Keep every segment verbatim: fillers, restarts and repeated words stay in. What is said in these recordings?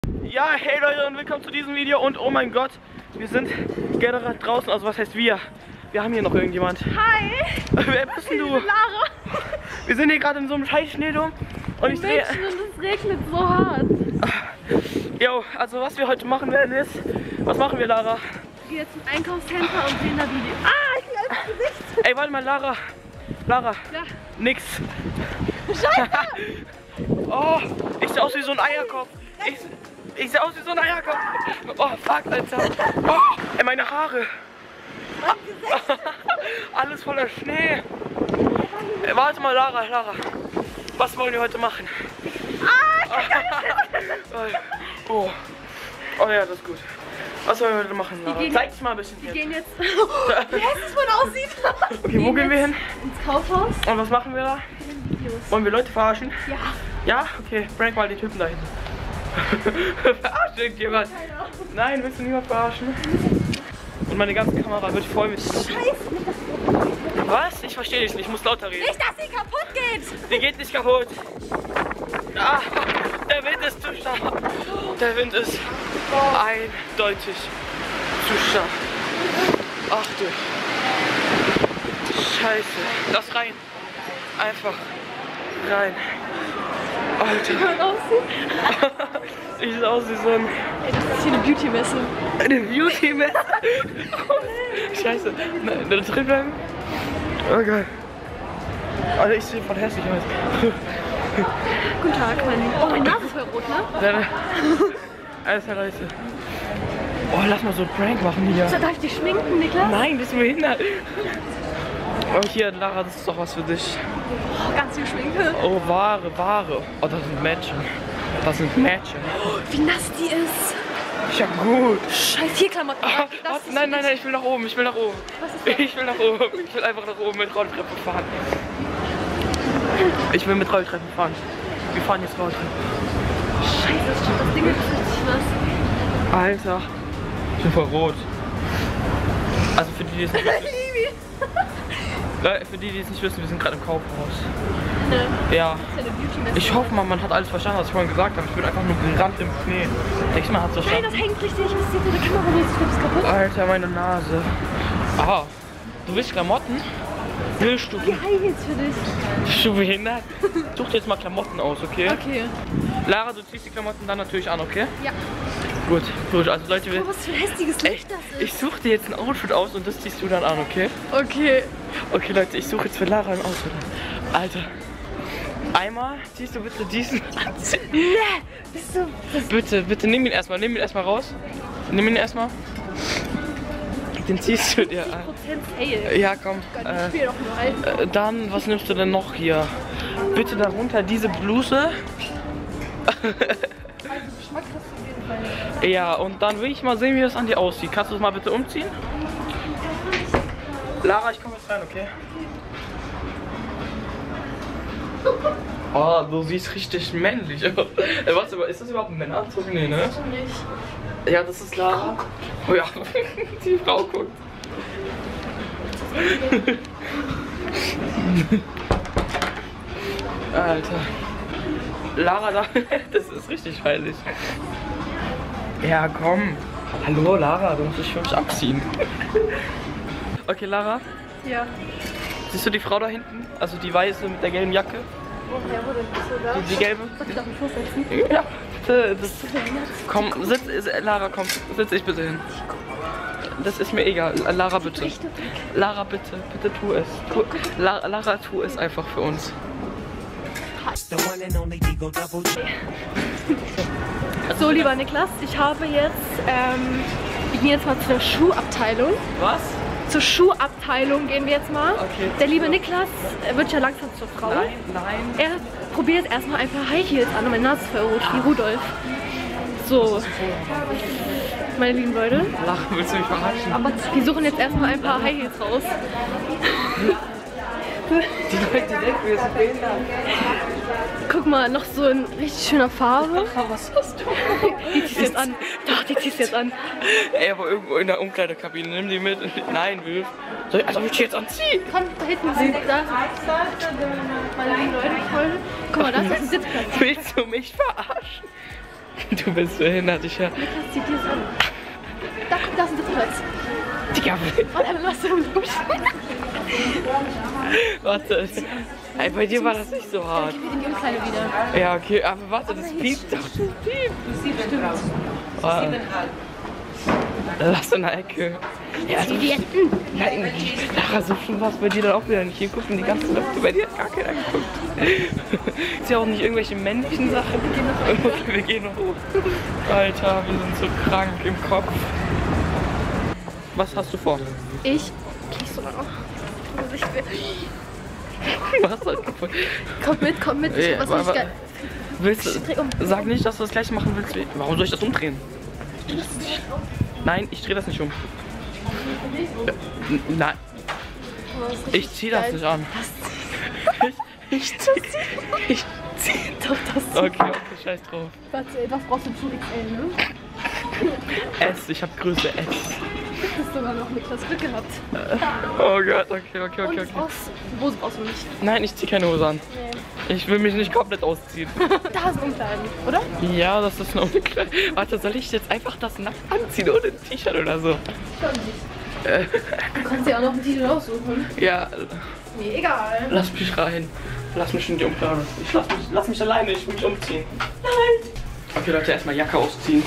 Ja, hey Leute und willkommen zu diesem Video und oh mein Gott, wir sind gerade draußen, also was heißt wir? Wir haben hier noch irgendjemand. Hi! Wer bist denn du? Ich bin Lara. Wir sind hier gerade in so einem scheiß Schneedom und ich drehe... Und es regnet so hart. Jo, also was wir heute machen werden ist, was machen wir, Lara? Wir gehen jetzt ins Einkaufscenter und sehen da Video. Ah, ich bin als Gesicht. Ey, warte mal, Lara. Lara. Ja. Nix. Scheiße! Oh, ich sehe aus wie so ein Eierkopf. Ich, ich sehe aus wie so ein Eierkopf. Oh, fuck, Alter. Oh, ey, meine Haare. Alles voller Schnee. Ey, warte mal, Lara, Lara. Was wollen wir heute machen? Ah, oh. Oh ja, das ist gut. Was wollen wir heute machen, Lara? Zeig's mal ein bisschen. Wir jetzt. gehen jetzt. Wie hässlich man aussieht. Okay, wo gehen wir hin? Ins Kaufhaus. Und was machen wir da? Videos. Wollen wir Leute verarschen? Ja. Ja? Okay, prank mal den Typen da hinten. Verarscht irgendjemand? Nein, willst du niemand verarschen? Und meine ganze Kamera wird voll mit... Scheiße. Was? Ich verstehe dich nicht, ich muss lauter reden. Nicht, dass sie kaputt geht. Die geht nicht kaputt. Ah, der Wind ist zu stark. Der Wind ist eindeutig zu stark. Ach du. Scheiße. Lass rein. Einfach rein. Alter. Wie man aussieht. Ich sehe aus wie so ein... Ey, das ist hier eine Beauty-Messe. Eine Beauty-Messe? Scheiße. Nein, da drin bleiben? Oh geil. Alter, ich sehe voll hässlich aus. Guten Tag, mein Lieber. Oh, meine Nase ist voll rot, ne? Nein, nein. Alles Leute. Oh, lass mal so einen Prank machen hier. So, darf ich dich schminken, Niklas? Nein, bist du behindert. Oh, hier, Lara, das ist doch was für dich. Oh, ganz viel Schminke. Oh, Ware, Ware. Oh, das sind Mädchen. Das sind Mädchen. Oh, wie nass die ist. Ja, gut. Scheiß, hier Klamotten. Ah, Das was? ist Nein, nein, nein, ich will nach oben, ich will nach oben. Was ist das? Ich will nach oben. Ich will einfach nach oben mit Rolltreppe fahren. Ich will mit Rolltreppen fahren. Wir fahren jetzt Rolltreppen. Scheiße, das stimmt, das Ding ist richtig was. Alter, ich bin voll rot. Also für die, die es nicht wissen, Leute, für die, die es nicht wissen, wir sind gerade im Kaufhaus. Ne, Ja. das ist ja eine Beauty-Messe. Ich hoffe mal, man hat alles verstanden, was ich vorhin gesagt habe. Ich bin einfach nur gerannt im Schnee. Denkst du, man hat es Nein, verstanden? das hängt richtig. Was ist hier für eine Kamera? Ich glaube, ist kaputt. Alter, meine Nase. Aha, du willst Klamotten? Willst du? Die High Heels für dich. Bist du behindert? Such dir jetzt mal Klamotten aus, okay? Okay. Lara, du ziehst die Klamotten dann natürlich an, okay? Ja. Gut, gut. Also Leute, wir... Oh, was für ein hässliches Licht das ist. Ich suche dir jetzt ein Outfit aus und das ziehst du dann an, okay? Okay. Okay, Leute, ich suche jetzt für Lara ein Outfit an. Alter. Einmal ziehst du bitte diesen Anzug. Ne, bist du... Das Bitte, bitte, nimm ihn erstmal, nimm ihn erstmal raus. Nimm ihn erstmal. Den ziehst du dir an. Prozent Sale. Ja, komm. Gott, Äh, ich spiele doch nur ein. äh, dann, was nimmst du denn noch hier? Bitte darunter diese Bluse. Also Geschmack hast du auf jeden Fall. Ja, und dann will ich mal sehen, wie das an dir aussieht. Kannst du es mal bitte umziehen? Lara, ich komme jetzt rein, okay? Oh, du siehst richtig männlich aus. Äh, warte mal, ist das überhaupt ein Männeranzug? Nee, ne? Nicht. Ja, das ist Lara. Oh ja, die Frau guckt. Alter. Lara, das ist richtig heilig. Ja, komm. Hallo, Lara, du musst dich für mich abziehen. Okay, Lara, Ja. siehst du die Frau da hinten? Also die weiße mit der gelben Jacke? Woher wurde das so da? Die, die gelbe? Soll ich da auf den Fuß setzen? Ja, bitte. Das, komm, sitz, Lara, komm, sitz ich bitte hin. Das ist mir egal. Lara, bitte. Lara, bitte, bitte tu es. Tu, La, Lara, tu es einfach für uns. So, lieber Niklas, ich habe jetzt, ähm, wir gehen jetzt mal zur Schuhabteilung. Was? Zur Schuhabteilung gehen wir jetzt mal. Okay. Der liebe Niklas er wird ja langsam zur Frau. Nein, nein. Er probiert erstmal ein paar High Heels an und meine Nase ist voll rot, wie Rudolf. So, meine lieben Leute. Lachen, willst du mich verarschen? Aber wir suchen jetzt erstmal ein paar High Heels raus. Die Leute denken, wir sind behindert. Guck mal, noch so in richtig schöner Farbe. Was hast du? Die ziehst du jetzt an. Doch, die ziehst du jetzt an. Ey, aber irgendwo in der Umkleidekabine, nimm die mit. Nein, Wilf. Soll ich, also, will ich jetzt anziehen? Komm, da hinten sind da. Meine lieben Leute, Freunde. Guck mal, da ist ein Sitzplatz. Willst du mich verarschen? Du bist behindert, ich ja. Niklas, zieh dir das an. Da kommt, da ist ein Sitzplatz. Digga, Und einmal was im Dusch. warte. Ey, bei dir war das nicht so hart. In die Umkleide wieder. Ja, okay, aber warte, das piept doch. Das piept. Das sieht bestimmt aus. Ah. Lass in der Ecke. Ja, also, nein, Lara, so schon was bei dir dann auch wieder nicht. Hier gucken die ganzen Leute, bei dir hat gar keiner geguckt. Ist ja auch nicht irgendwelche männlichen Sachen. Okay, wir gehen noch hoch. Alter, wir sind so krank im Kopf. Was hast du vor? Ich kriegst du noch. Ich will. Was hast du vor? Komm mit, komm mit. Ich Ja, hab was aber- richtig geil. Willst Ich dreh du, um. sag nicht, dass du das gleiche machen willst. wie- Warum soll ich das umdrehen? Nein, ich drehe das nicht um. Ja, n- Nein, Oh, das ist richtig ich zieh das geil. nicht an. Ich, ich zieh, ich zieh. Doch, das ist Okay, okay, scheiß drauf. Warte, ey, was brauchst du zu X L, ne? S, ich hab Größe S. Das ist sogar noch Niklas Glück gehabt. Oh Gott, okay, okay, okay, Und okay. brauchst, Hose brauchst du nicht. Nein, ich zieh keine Hose an. Nee. Ich will mich nicht komplett ausziehen. Da ist Umkleiden, oder? Ja, das ist noch eine kleine... Warte, soll ich jetzt einfach das nackt anziehen ohne ein T-Shirt oder so? Schon nicht. Du kannst dir auch noch einen Titel aussuchen. Ja, Nee, egal. lass mich rein. Lass mich in die Umkleide. Ich lass mich, lass mich alleine, ich will mich umziehen. Nein! Okay, Leute, erstmal Jacke ausziehen.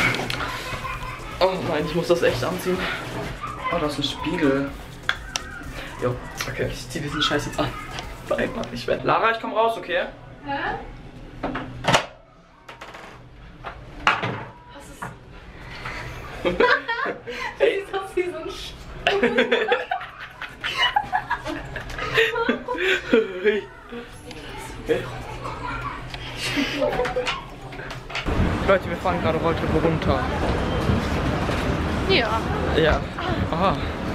Oh nein, ich muss das echt anziehen. Oh, da ist ein Spiegel. Jo, okay, ich zieh diesen Scheiß jetzt an. Nein, Mann, ich werde. Lara, ich komm raus, okay? Hä? Was ist... Hey. Sieht aus wie so ein Sch... Hey. Hey. Leute, wir fahren gerade Rolltreppe runter. Ja. Ja. Aha.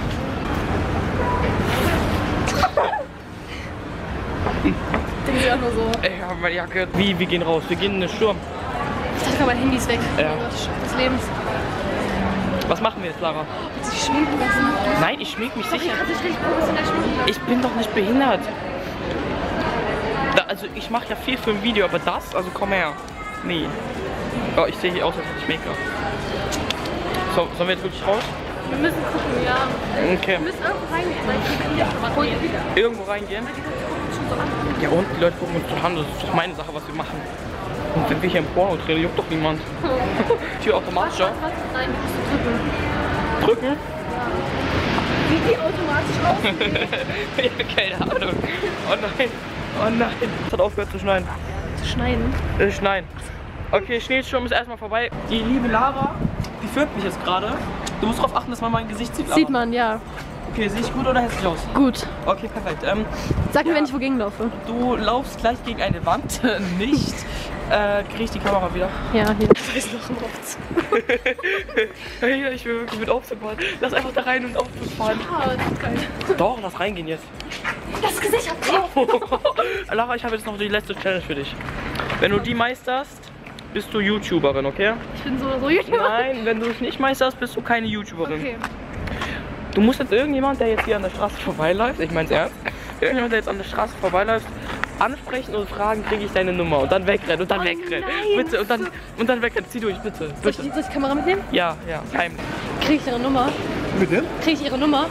Denke ich auch nur so. Ich habe meine Jacke. Wie, wir gehen raus. Wir gehen in den Sturm. Ich dachte gerade, mein Handy ist weg. Ja. Oh Gott, Schock des Lebens. Was machen wir jetzt, Lara? Willst du dich schminken lassen? Nein, ich schmink mich Doch, ich sicher. kann dich richtig professionell schminken lassen. Ich bin doch nicht behindert. Da, also ich mache ja viel für ein Video, aber das, also komm her. Nee. Oh, ich sehe hier aus, als hätte ich Make-up. So, sollen wir jetzt wirklich raus? Wir müssen gucken, ja. Okay. Wir müssen irgendwo reingehen. Nein, wir können nicht schon mal gucken. Irgendwo reingehen? Ja und die Leute gucken uns doch an, das ist doch meine Sache, was wir machen. Und wenn wir hier im Porno drehen, juckt doch niemand. Tür automatisch auf. Was? Nein, wir müssen drücken. Drücken? Wie die automatisch raus? Ja, keine Ahnung. Oh nein, oh nein. Es hat aufgehört zu schneien. Zu schneiden. Äh, schneien. Okay, Schneesturm ist erstmal vorbei. Die liebe Lara, die filmt mich jetzt gerade. Du musst darauf achten, dass man mein Gesicht sieht, Lara. Sieht man, ja. Okay, sehe ich gut oder hässlich aus? Gut. Okay, perfekt. Ähm, Sag mir, Ja. wenn ich wogegen laufe. du laufst gleich gegen eine Wand. Nicht. Äh, krieg ich die Kamera wieder? Ja, hier. Da ist noch ein Aufzug. Hey, ich will wirklich mit Aufzug fahren. Lass einfach da rein und Aufzug fahren. Ah, das ist geil. Doch, lass reingehen jetzt. Das Gesicht hat drauf. Lara, ich habe jetzt noch die letzte Challenge für dich. Wenn du die meisterst, bist du YouTuberin, okay? Ich bin so, so YouTuber. Nein, wenn du es nicht meisterst, bist du keine YouTuberin. Okay. Du musst jetzt irgendjemand, der jetzt hier an der Straße vorbeiläuft, ich mein's ernst, irgendjemand, der jetzt an der Straße vorbeiläuft, ansprechen und fragen, kriege ich deine Nummer und dann wegrennen und dann Oh wegrennen. nein, Bitte und dann und dann wegrennen. Zieh durch, bitte. Soll ich, Bitte. die- soll ich die Kamera mitnehmen? Ja, ja, heimlich. Krieg ich ihre Nummer? Bitte? Krieg ich ihre Nummer?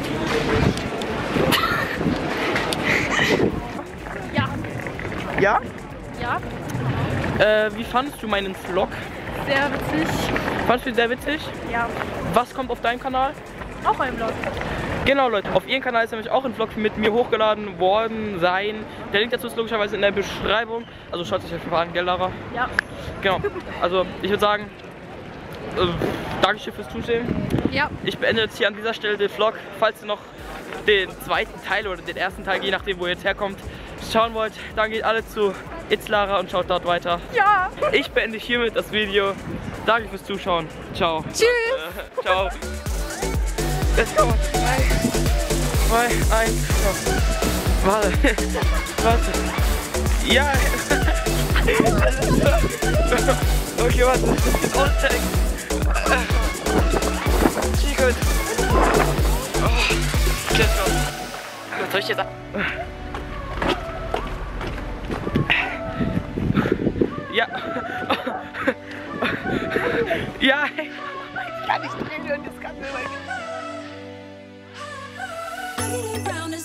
Ja. Ja? Ja. Äh, wie fandest du meinen Vlog? Sehr witzig. Fandest du ihn sehr witzig? Ja. Was kommt auf deinem Kanal? Auch ein Vlog. Genau, Leute, auf ihrem Kanal ist nämlich auch ein Vlog mit mir hochgeladen worden sein. Der Link dazu ist logischerweise in der Beschreibung. Also schaut euch einfach an, gell, Lara? Ja. Genau. Also ich würde sagen, äh, Dankeschön fürs Zusehen. Ja. Ich beende jetzt hier an dieser Stelle den Vlog. Falls ihr noch den zweiten Teil oder den ersten Teil, je nachdem wo ihr jetzt herkommt, schauen wollt, dann geht alle zu It's Lara und schaut dort weiter. Ja. Ich beende hiermit das Video. Danke fürs Zuschauen. Ciao. Tschüss. Äh, ciao. Let's go. drei, zwei, eins, go. Warte. Warte. Ja. Okay, warte. Aussteigen. Gut. Oh. Let's go. Was soll ich jetzt sagen? Ja. Ja, ich kann nicht drehen, das kann mir